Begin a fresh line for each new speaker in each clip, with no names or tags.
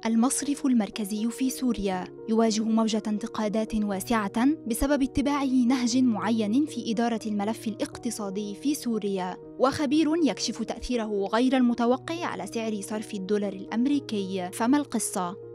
المصرف المركزي في سوريا يواجه موجة انتقادات واسعة بسبب اتباعه نهج معين في إدارة الملف الاقتصادي في سوريا، وخبير يكشف تأثيره غير المتوقع على سعر صرف الدولار الأمريكي. فما القصة؟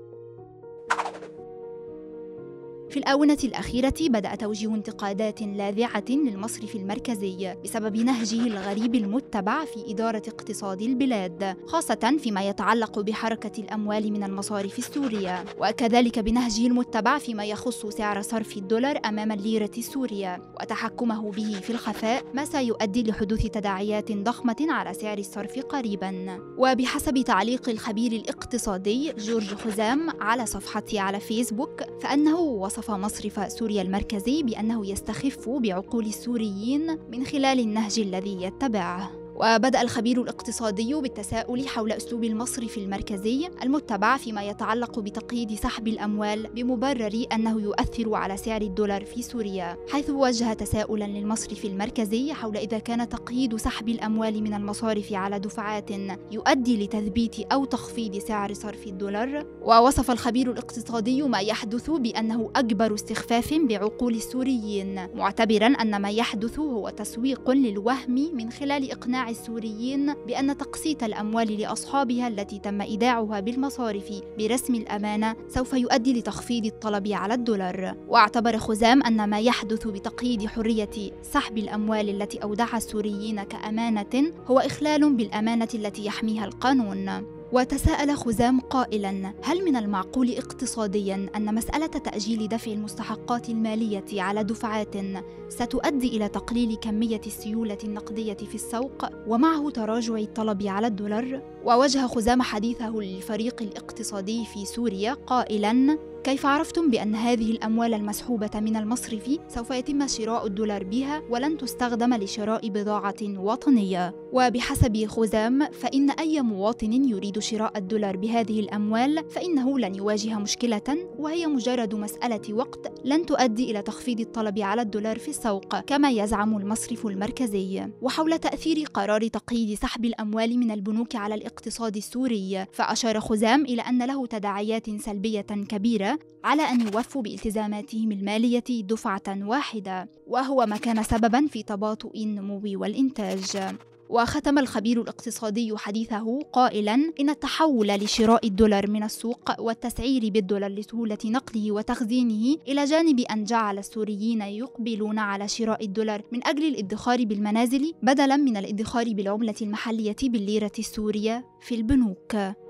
في الآونة الأخيرة بدأ توجيه انتقادات لاذعة للمصرف المركزي بسبب نهجه الغريب المتبع في إدارة اقتصاد البلاد، خاصة فيما يتعلق بحركة الأموال من المصارف السورية، وكذلك بنهجه المتبع فيما يخص سعر صرف الدولار أمام الليرة السورية وتحكمه به في الخفاء، ما سيؤدي لحدوث تداعيات ضخمة على سعر الصرف قريباً. وبحسب تعليق الخبير الاقتصادي جورج خزام على صفحته على فيسبوك، فإنه وصف مصرف سوريا المركزي بأنه يستخف بعقول السوريين من خلال النهج الذي يتبعه. وبدأ الخبير الاقتصادي بالتساؤل حول أسلوب المصرف المركزي المتبع فيما يتعلق بتقييد سحب الأموال بمبرر أنه يؤثر على سعر الدولار في سوريا، حيث وجه تساؤلا للمصرف المركزي حول إذا كان تقييد سحب الأموال من المصارف على دفعات يؤدي لتثبيت أو تخفيض سعر صرف الدولار. ووصف الخبير الاقتصادي ما يحدث بأنه أكبر استخفاف بعقول السوريين، معتبرا أن ما يحدث هو تسويق للوهم من خلال إقناع السوريين بأن تقسيط الأموال لأصحابها التي تم إيداعها بالمصارف برسم الأمانة سوف يؤدي لتخفيض الطلب على الدولار. واعتبر خزام أن ما يحدث بتقييد حرية سحب الأموال التي أودعها السوريين كأمانة هو إخلال بالأمانة التي يحميها القانون. وتساءل خزام قائلاً: هل من المعقول اقتصادياً أن مسألة تأجيل دفع المستحقات المالية على دفعات ستؤدي إلى تقليل كمية السيولة النقدية في السوق ومعه تراجع الطلب على الدولار؟ ووجه خزام حديثه للفريق الاقتصادي في سوريا قائلاً: كيف عرفتم بأن هذه الأموال المسحوبة من المصرف سوف يتم شراء الدولار بها ولن تستخدم لشراء بضاعة وطنية؟ وبحسب خزام فإن أي مواطن يريد شراء الدولار بهذه الأموال فإنه لن يواجه مشكلة، وهي مجرد مسألة وقت لن تؤدي إلى تخفيض الطلب على الدولار في السوق كما يزعم المصرف المركزي. وحول تأثير قرار تقييد سحب الأموال من البنوك على الاقتصاد السوري، فأشار خزام إلى أن له تداعيات سلبية كبيرة على أن يوفوا بالتزاماتهم المالية دفعة واحدة، وهو ما كان سبباً في تباطؤ النمو والإنتاج. وختم الخبير الاقتصادي حديثه قائلاً: إن التحول لشراء الدولار من السوق والتسعير بالدولار لسهولة نقله وتخزينه، إلى جانب أن جعل السوريين يقبلون على شراء الدولار من أجل الادخار بالمنازل بدلاً من الادخار بالعملة المحلية بالليرة السورية في البنوك.